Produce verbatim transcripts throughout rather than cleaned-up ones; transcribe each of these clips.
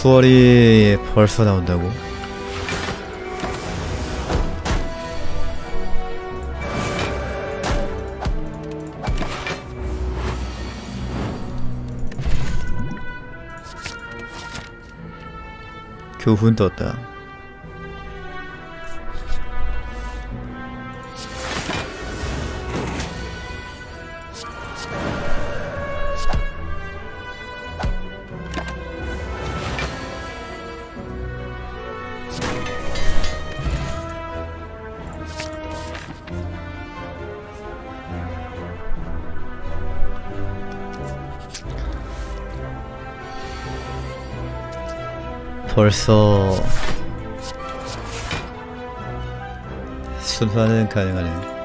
수월이 벌써 나온다고? 교훈 떴다. 벌써 순환은 가능하네.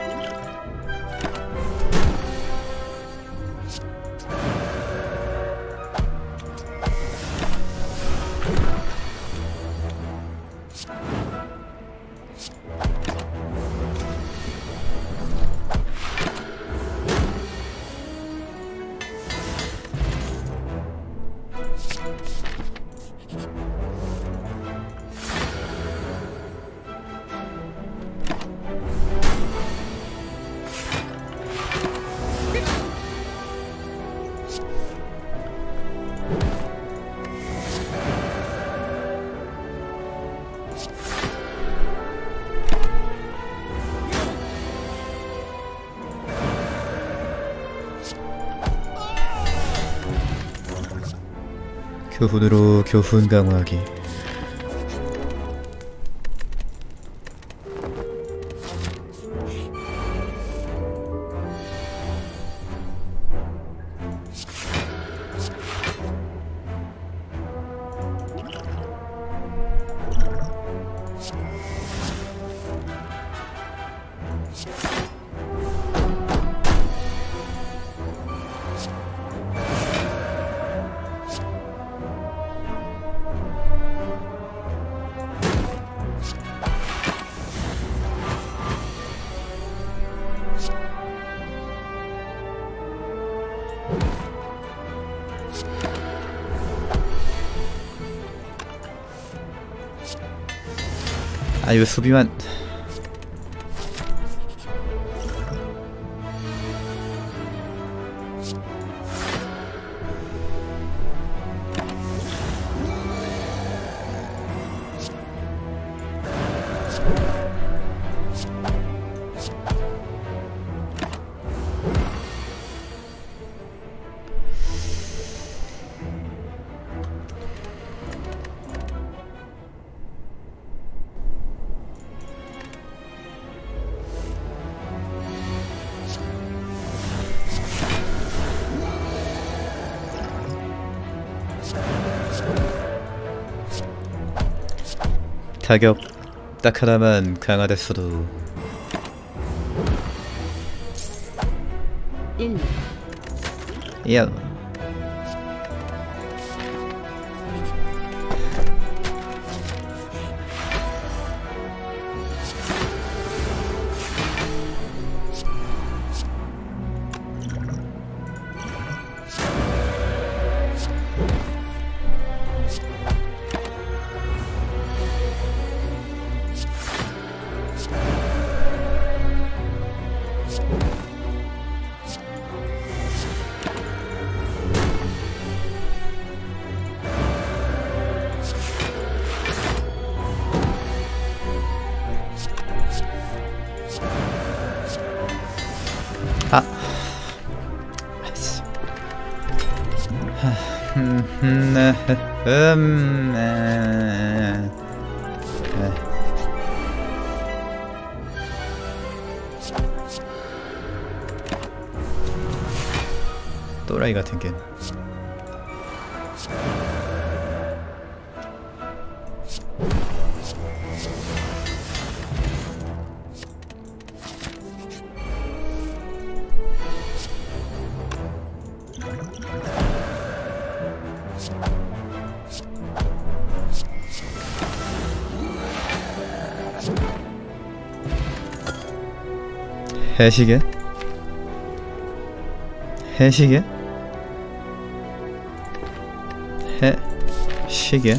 교훈으로 교훈 강화하기. 아유 수비만. 타격 딱 하나만 강화됐어도. 일. 야. 아, 음, 음, 음, 또라이 같은 게. 해시계? 해시계? 해 시계?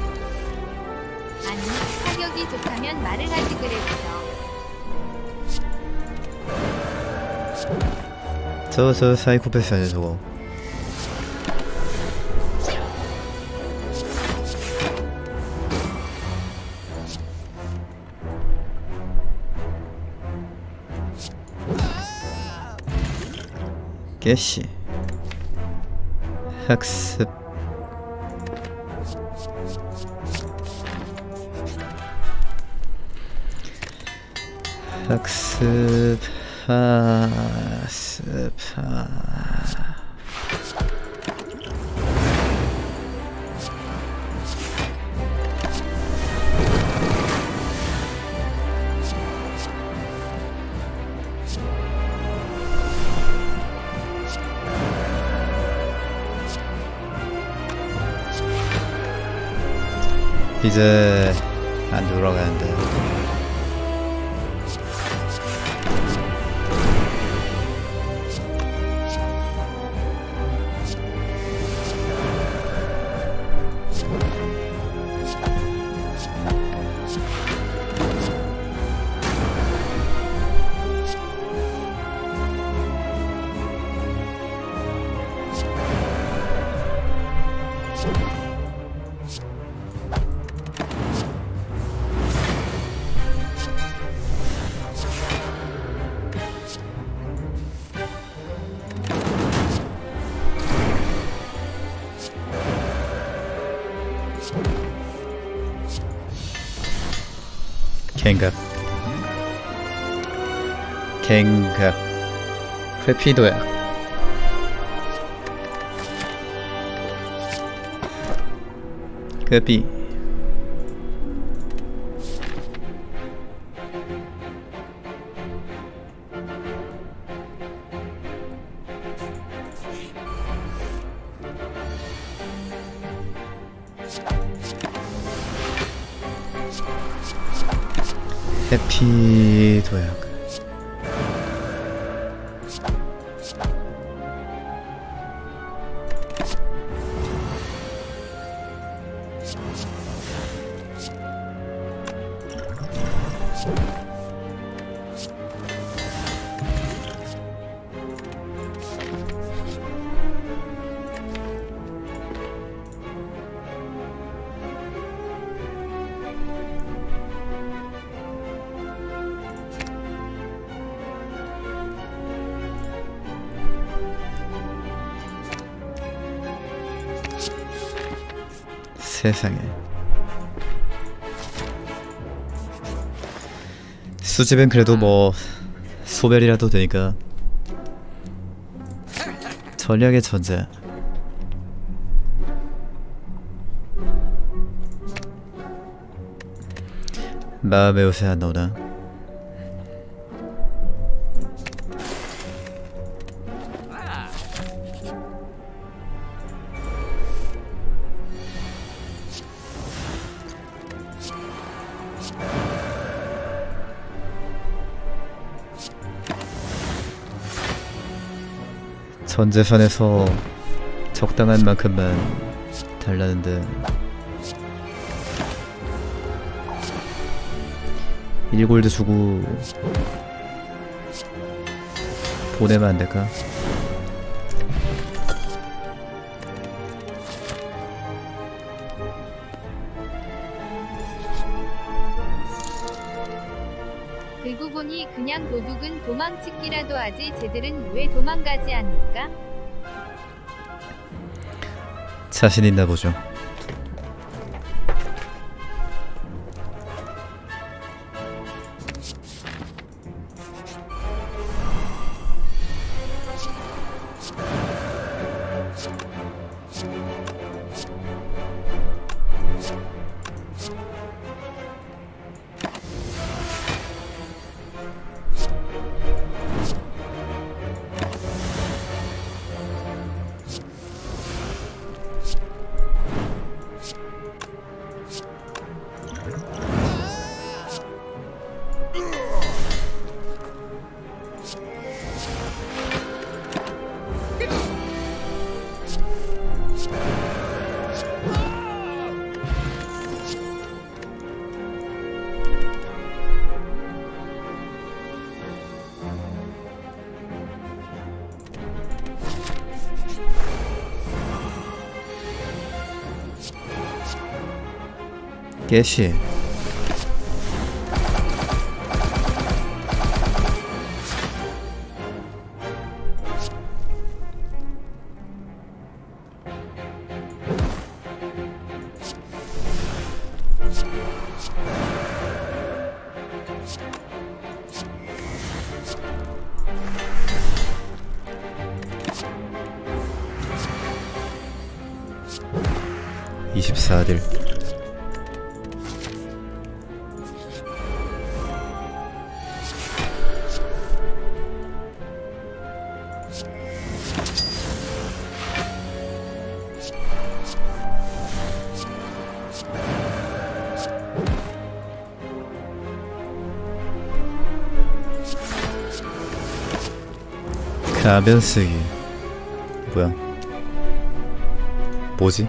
아니, 타격이 좋다면 말을 하지 그랬어. 저, 저 사이코패스 아니야 저거. 개씨 학습. 학습 학습 하... 이제 안 돌아가는데. 갱갑 갱갑 회피도야. 회피 해피 도약. 세상에. 수집은 그래도 뭐 소멸이라도 되니까. 전략의 전자. 마음의 요새 안 나오나? 전재산에서 적당한 만큼만 달라는데 일 골드 주고 보내면 안 될까? 들고 보니 그냥 도둑은 도망치기라도 하지 쟤들은 왜 도망가지 않을까? 자신 있나 보죠. 깨시. 이십사 딜. 가변 쓰기. 뭐야? 뭐지?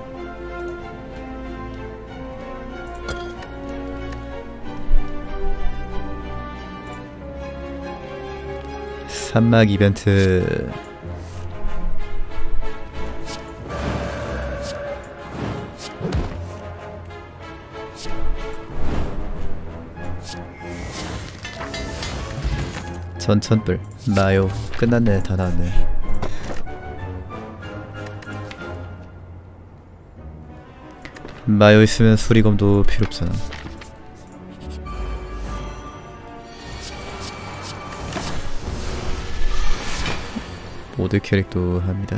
산막 이벤트. 전천불. 마요. 끝났네. 다 나왔네. 마요 있으면 수리검도 필요 없잖아. 모드 캐릭도 합니다.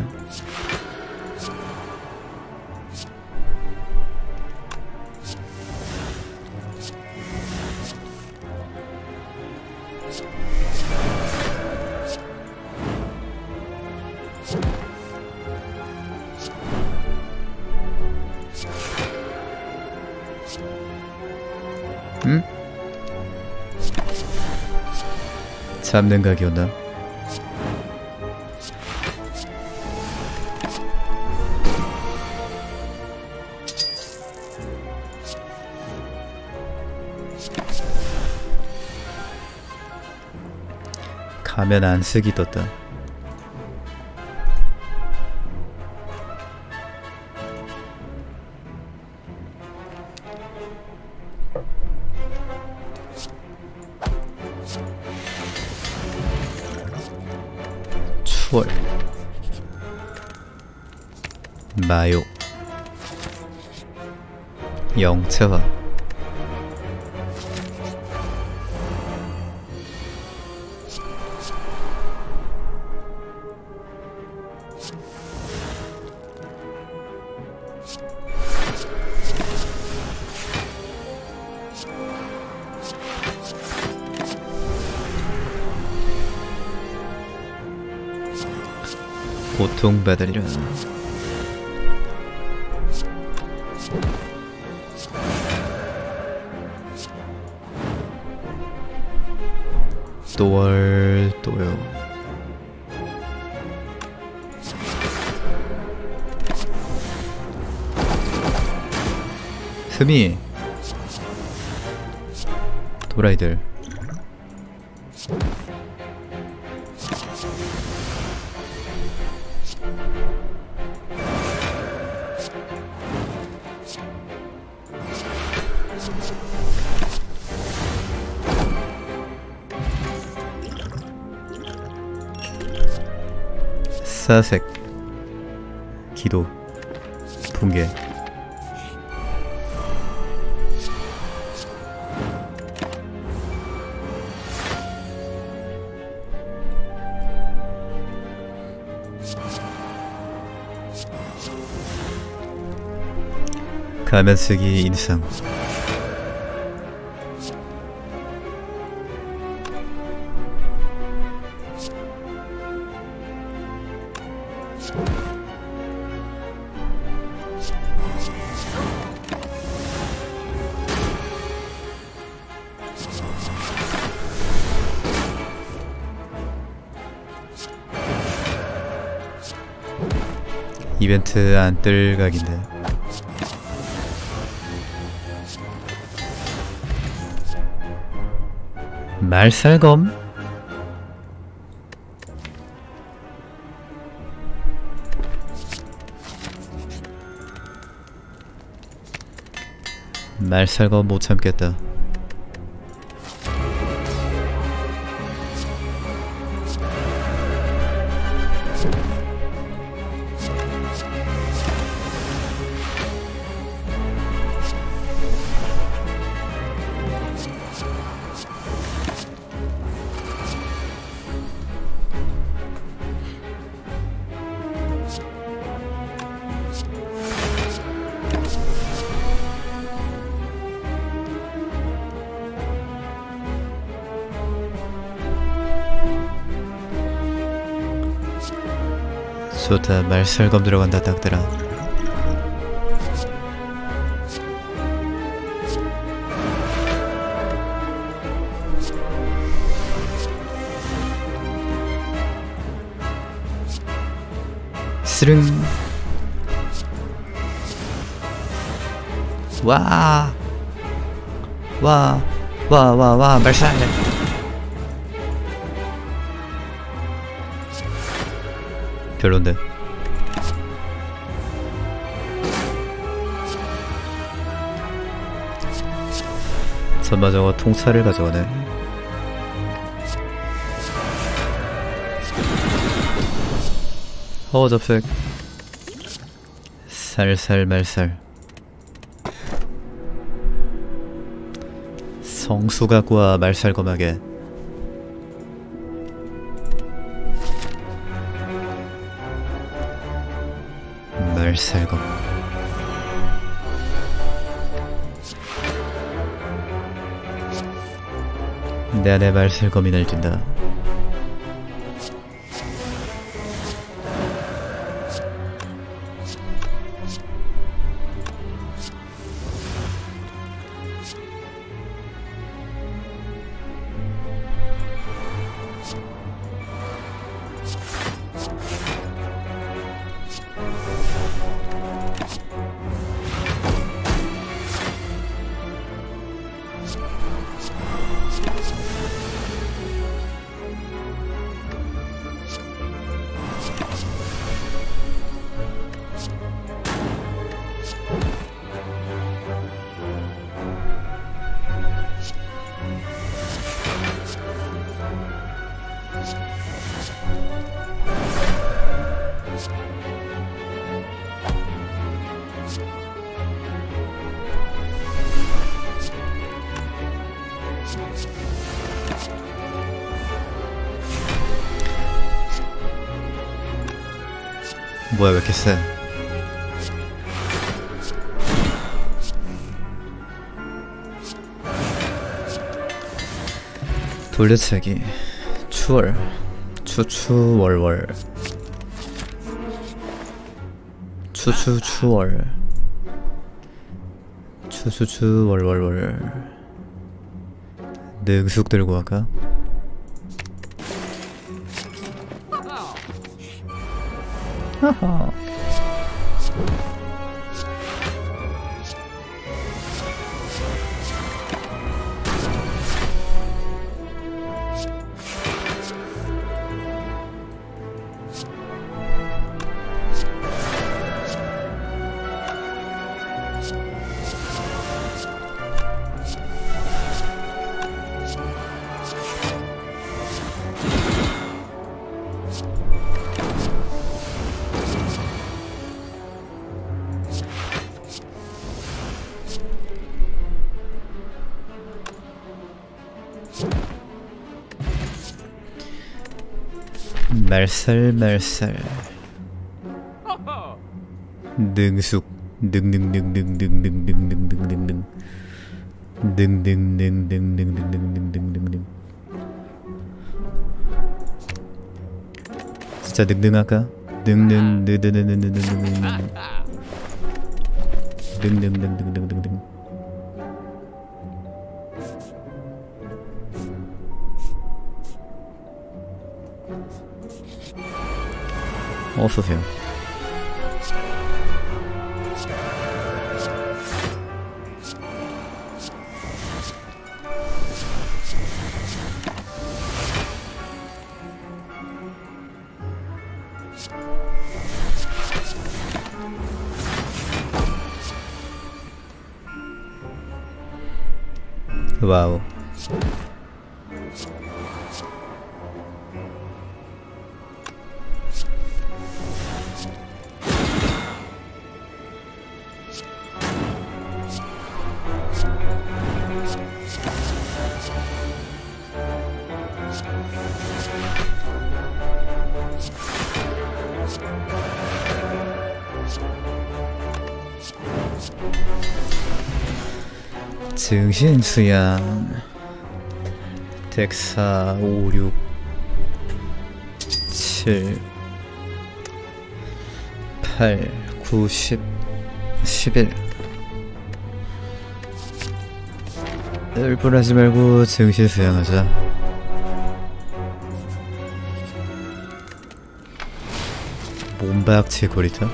응? 잡는 각이었나? 가면 안 쓰기 떴다. 추월. 마요. 영채화. 고통받으리라. 또월 또요. 흠이 도라이들. 사색. 기도. 붕괴. 가면 쓰기 인상. 이벤트 안 뜰 각인데. 말살검? 말살검 못 참겠다. 좋다. 말살검 들어간다 딱들아. 스릉. 와. 와. 와, 와, 와, 말살. 별론데. 설마 저거 통찰을 가져가네. 어 접색. 살살 말살. 성수각과 말살검하게. 말살검. 내 안에 말살검이 날뛴다. 뭐야 왜 이렇게 세? 돌려차기. 추월. 추추월월. 추추추월. 추추추월월월. 능숙 들고 갈까? 하하. 말살 말살. 능숙. 능능능능능능능능능능. 능능능능능능능능능. 진짜 능능할까? 능능능능능능능능. 능능능능능능능. 어서오세요. 와우. 증신 수양 덱사 오, 육, 칠, 팔, 구, 십, 십일. 열불하지 말고 증신 수양하자. 몸박치 고리터?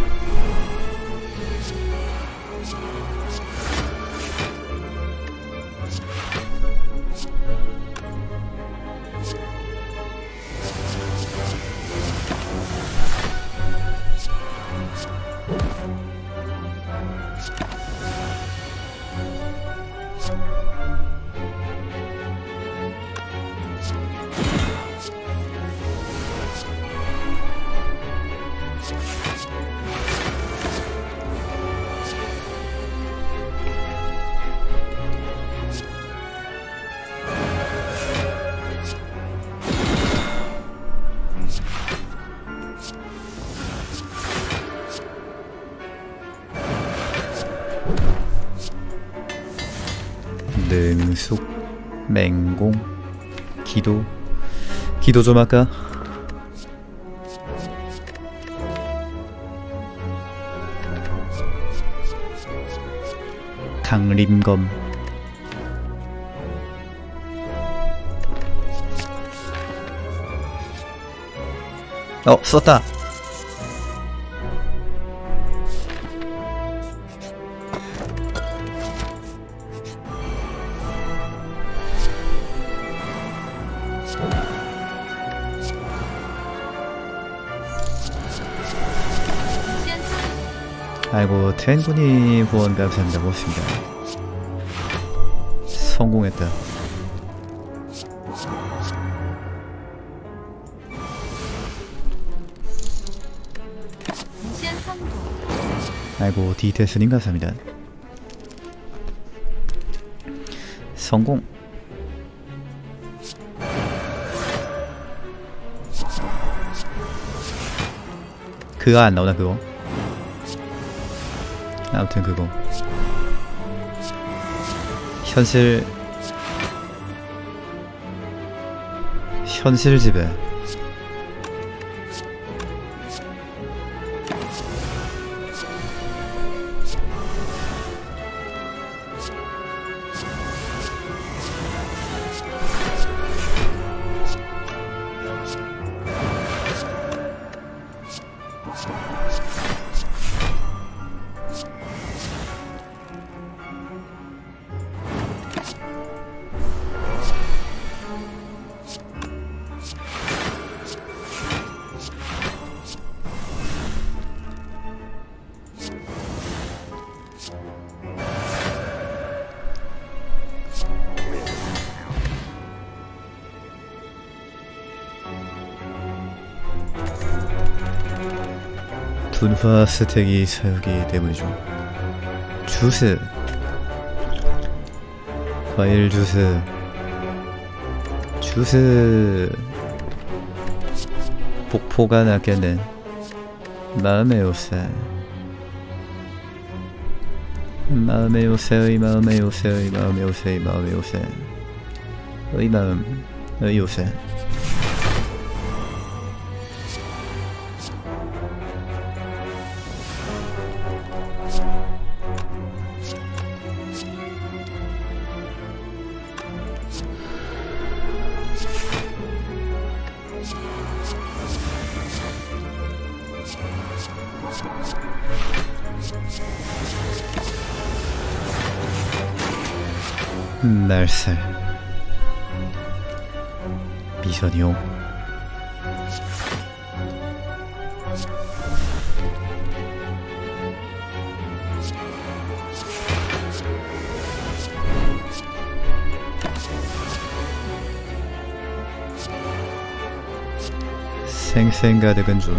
능숙, 맹공, 기도, 기도 좀 할까? 강림검, 어 썼다. 아이고 텐군이 후원 감사합니다. 고맙습니다. 성공했다. 미션 성공. 아이고 디테스님 감사합니다. 성공. 그거 안 나오나 그거? 아무튼 그거 현실 현실 지배. 분화 스택이 사육이 때문이죠. 주스, 과일 주스, 주스. 폭포가 낫겠네. 마음의 요새, 마음의 요새의 마음의 요새의 마음의 요새의 마음의 요새, 의 마음의 요새. 날살 미션이요. 생생 가득은 좀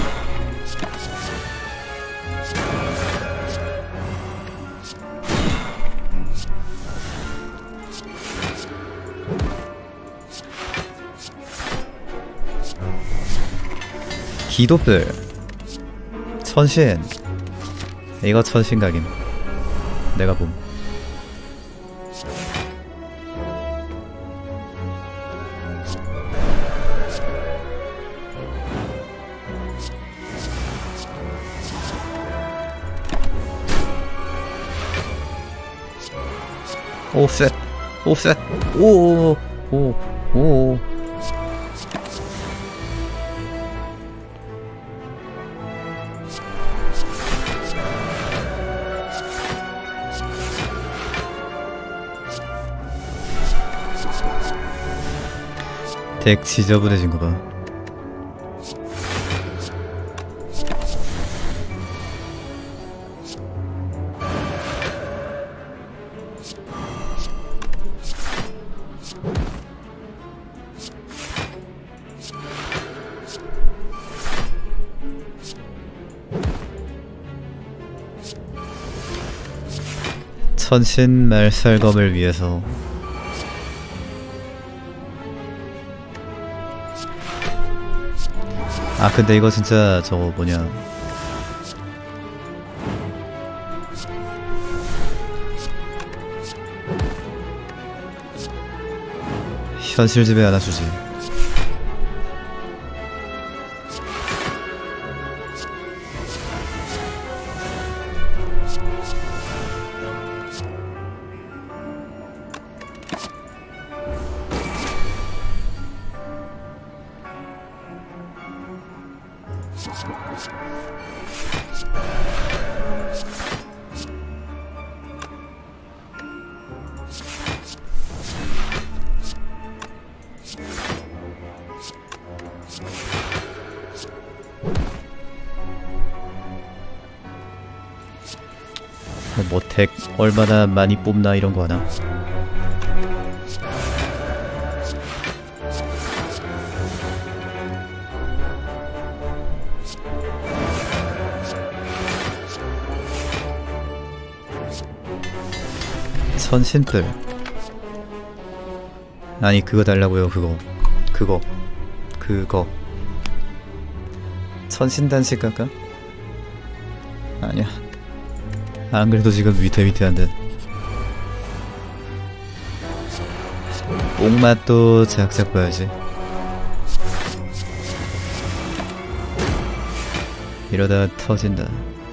기도불 천신. 이거 천신각임. 내가 봄. 오셋 오셋 오오오오. 덱 지저분해진 거 봐. 천신 말살검을 위해서 아 근데 이거 진짜 저거 뭐냐 현실 지배 안 해주지. 뭐 덱 얼마나 많이 뽑나 이런 거 하나. 천신불. 아니 그거 달라고요. 그거 그거 그거 천신단식 갈까? 아니야. 안 그래도 지금 위태위태한데. 옥맛도 작작 봐야지. 이러다 터진다.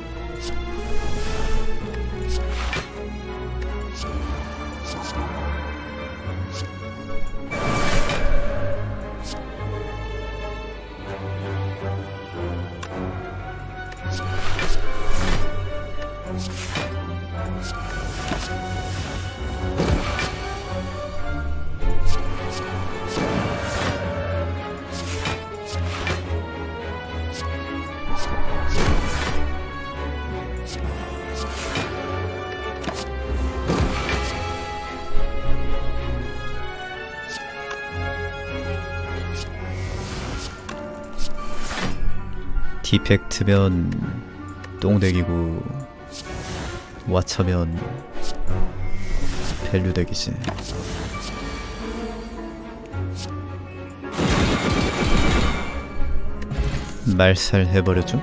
디펙트면 똥덱이고 와처면 밸류덱이지. 말살 해버렸죠?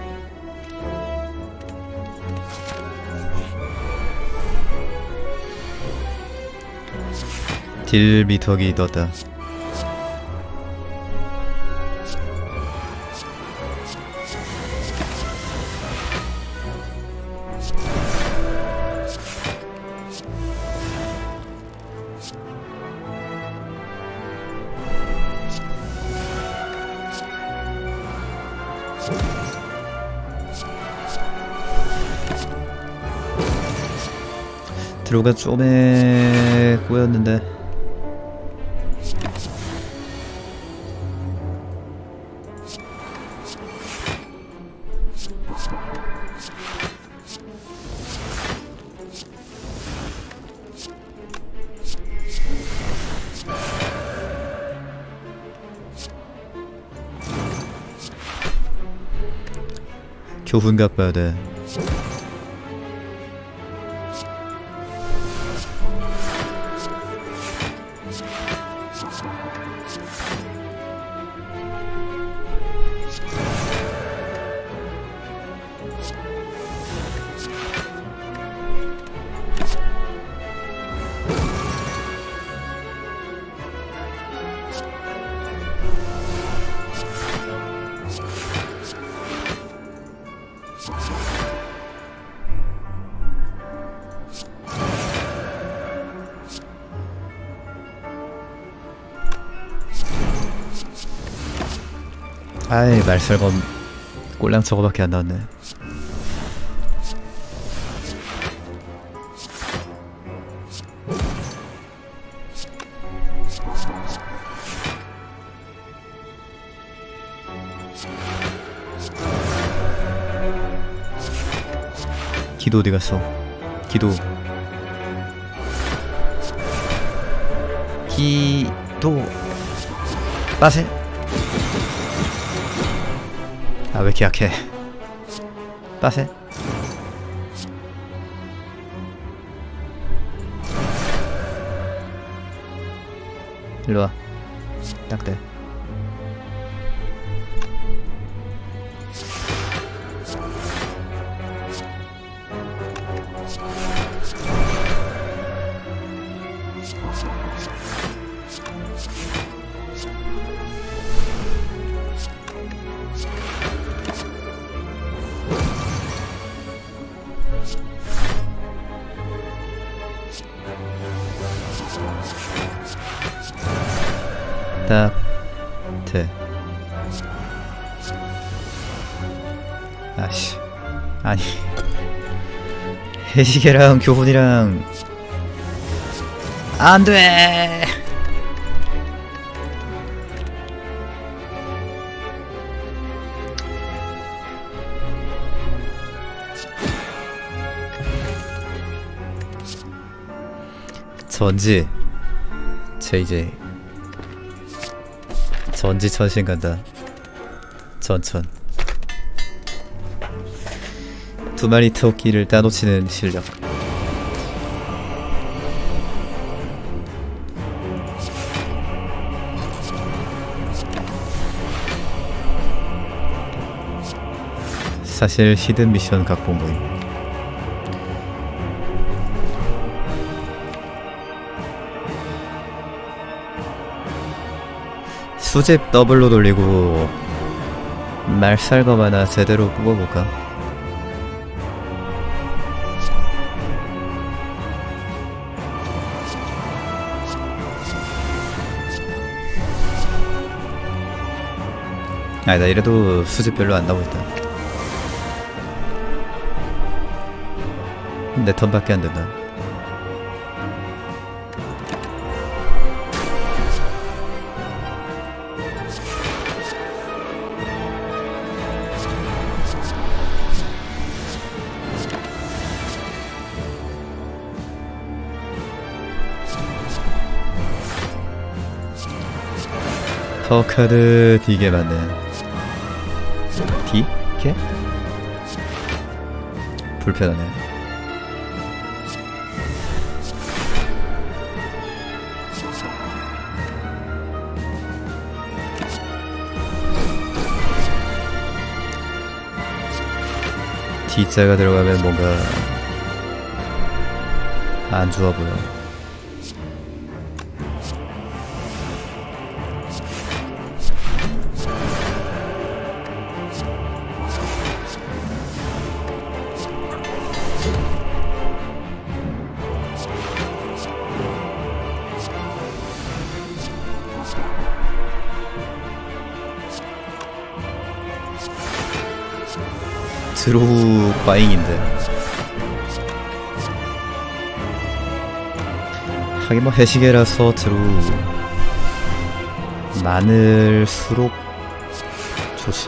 딜 미터기 떴다. 드로가 좀에 꼬였는데 교훈각 봐야 돼. 아이, 말설검 꼴랑 저거밖에 안 나왔네. 기도 어디 갔어? 기도. 기도. 빠세. 아, 왜 이렇게 약해? 빠세. 일로와. 딱대. 딱 돼. 아씨, 아니 해시계랑 교훈이랑 안돼. 전지 제이제이 전지 천신 간다. 전천. 두 마리 토끼를 따놓치는 실력. 사실 히든 미션 각본 모임. 수집 더블로 돌리고 말살검 하나 제대로 뽑아볼까? 아니, 나 이래도 수집 별로 안 나오고 있다. 내 턴밖에 안 된다. 퍼카드 D게 맞네. D? 게? 불편하네. D자가 들어가면 뭔가 안 좋아 보여. 드로우 과잉인데. 하긴 뭐 해시계라서 드로우 많을수록 좋지.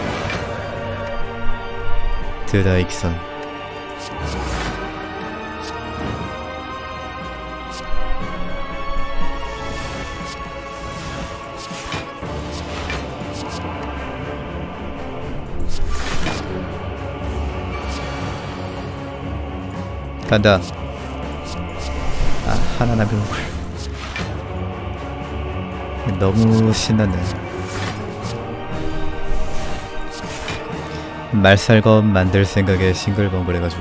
드다익선. 간다. 아, 하나 남겨놓을. 너무 신났네. 말살검 만들 생각에 싱글벙글해가지고.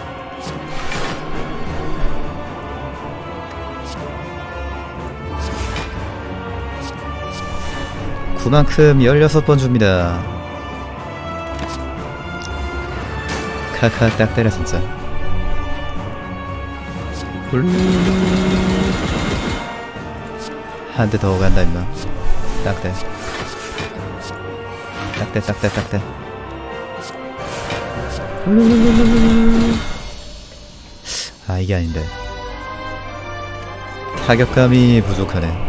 그만큼 열여섯 번 줍니다. 카카 딱 때려 진짜. 한 대 더 간다 임마. 딱대 딱대 딱대 딱대. 아 이게 아닌데. 타격감이 부족하네.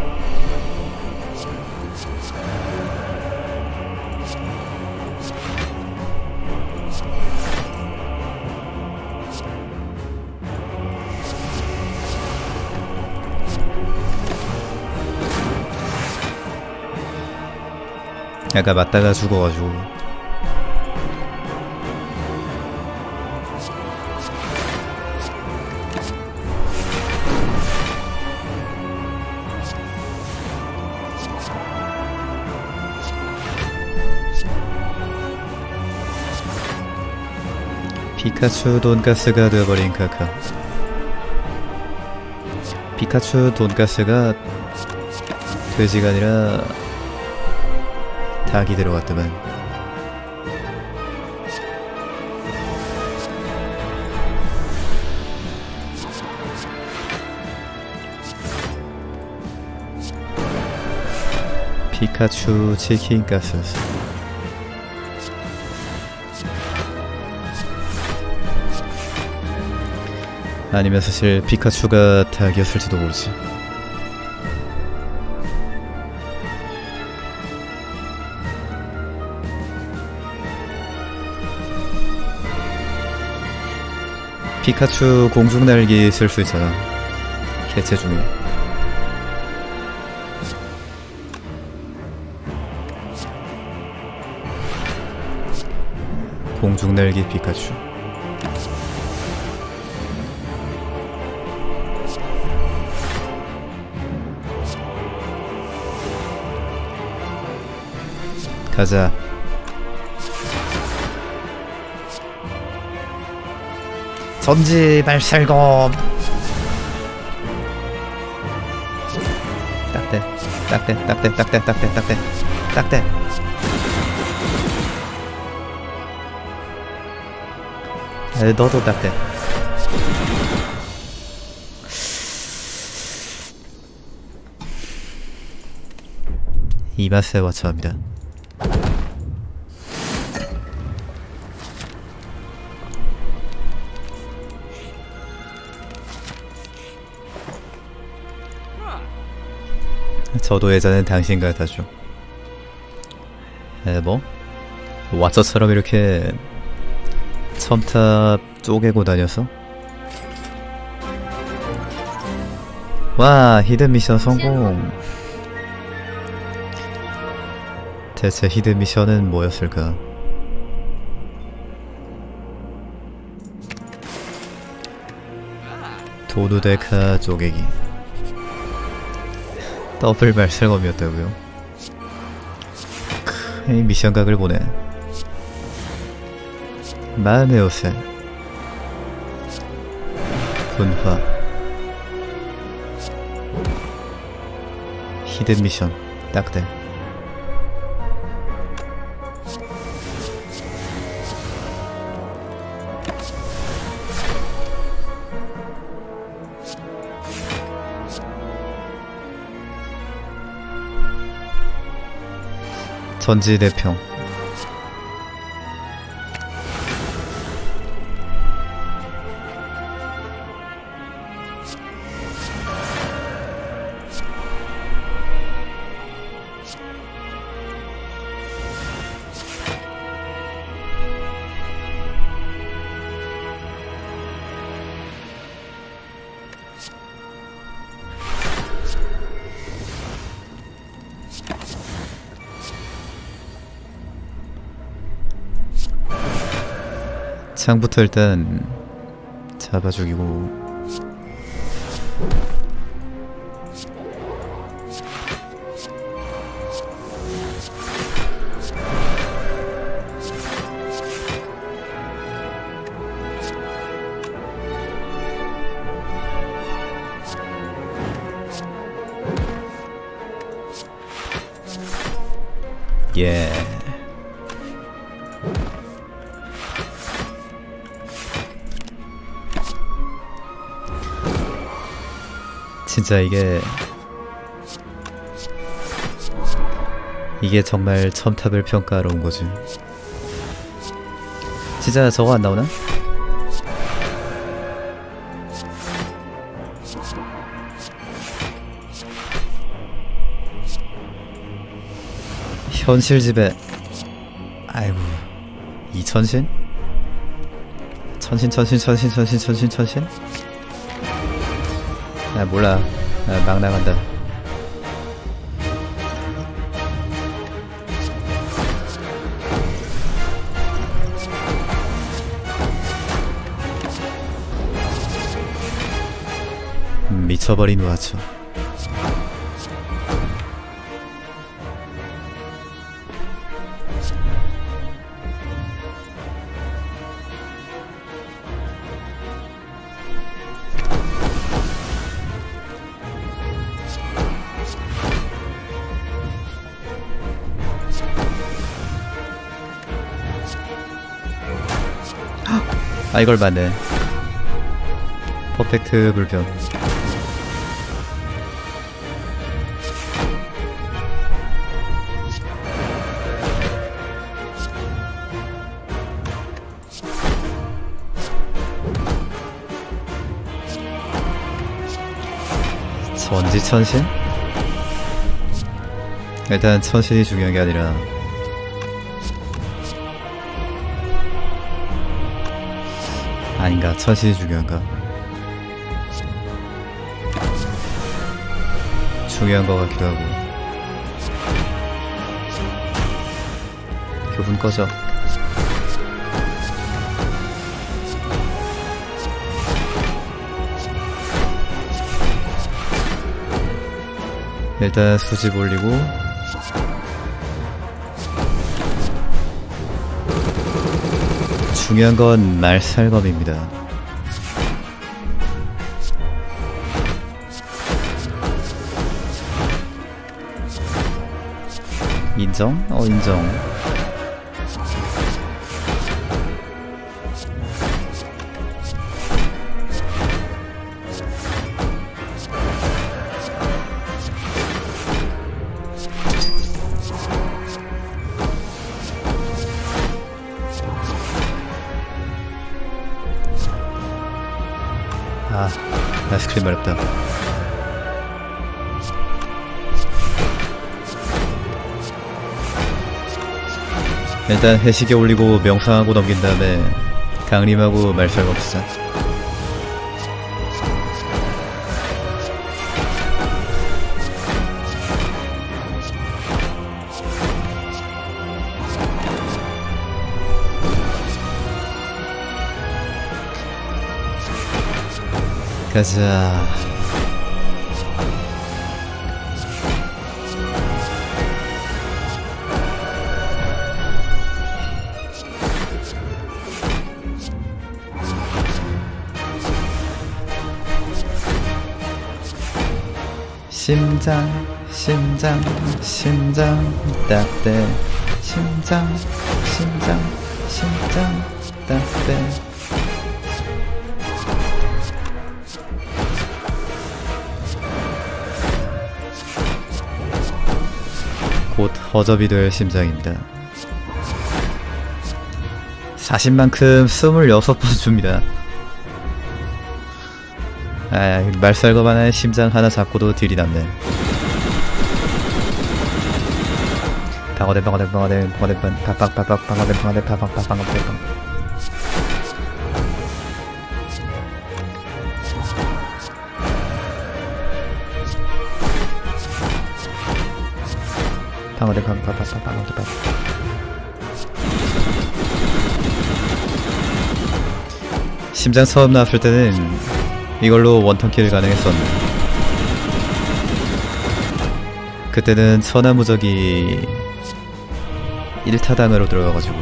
약간 맞다가 죽어가지고. 피카츄 돈가스가 되어버린 카카. 피카츄 돈가스가 돼지가 아니라 닭이 들어갔더만. 피카츄 치킨가스. 아니면 사실 피카츄가 닭이었을지도 모르지. 피카츄 공중날개 쓸 수 있잖아. 개체 중에. 공중날개 피카츄. 가자. 전지 말살검. 딱대 딱대 딱대 딱대 딱대 딱대 딱대. 에, 너도 딱대. 이 맛에 와처합니다. 저도 예전엔 당신 같았죠. 에, 뭐? 왓처처럼 이렇게 첨탑 쪼개고 다녀서? 와, 히든 미션 성공. 대체 히든 미션은 뭐였을까? 도누데카 쪼개기. 더블 말살검이었다고요? 크, 이 미션각을 보네. 마음의 요새. 분화. 히든 미션. 딱대. 전지대평. 창부터 일단 잡아 죽이고. 예. 진짜 이게 이게 정말 첨탑을 평가하러 온 거지. 진짜 저거 안 나오나? 현실 지배. 아이고, 이 천신? 천신 천신 천신 천신 천신 천신? 아 몰라. 아, 막 나간다. 미쳐버린 우아쳐. 아 이걸 맞네. 퍼펙트 불평. 전지천신? 일단 천신이 중요한 게 아니라 아닌가? 천신이 중요한가? 중요한 것 같기도 하고. 교훈 꺼져. 일단 수집 올리고 중요한 건 말살검입니다. 인정? 어 인정. 아, 아이스크림 마렵다. 일단 해시계 올리고 명상하고 넘긴 다음에 강림하고 말살검 쓰자. 가자. 심장, 심장, 심장 따뜻해. 심장, 심장, 심장 따뜻해. 곧 허접이 될 심장입니다. 사십만큼 스물여섯 번 줍니다. 아, 말살검 하나에 심장 하나 잡고도 딜이 남네. 방어대 방어대 방어대 방어대 팍팍 팍팍 방어대 방어대 팍팍 팍팍 방어대 팍팍. 방어대 방어대 팍팍 방어대 팍팍. 심장 처음 나왔을 때는 이걸로 원턴킬 가능했었네. 그때는 천하무적이 일 타당으로 들어가가지고.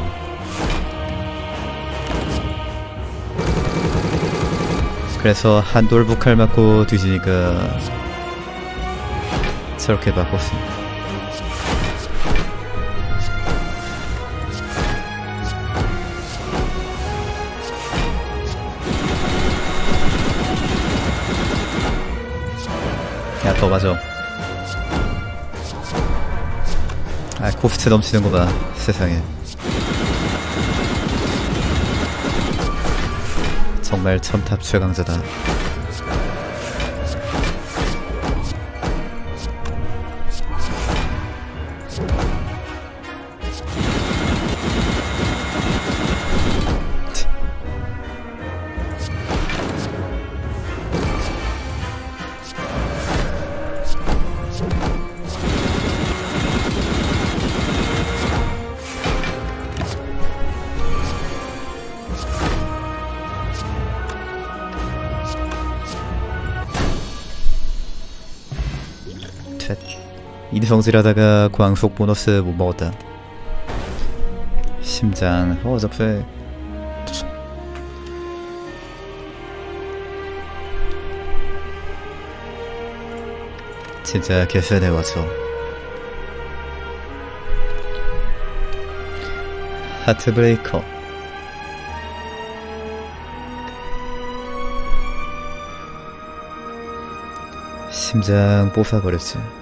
그래서 한 돌북칼 맞고 뒤지니까 저렇게 바꿨습니다. 야, 더 맞아. 아, 코스트 넘치는 거 봐, 세상에. 정말 첨탑 최강자다. 인성질하다가 광속 보너스 못 먹었다. 심장 허접해. 진짜 개쎄네 와서. 하트브레이커. 심장 뽀사버렸지.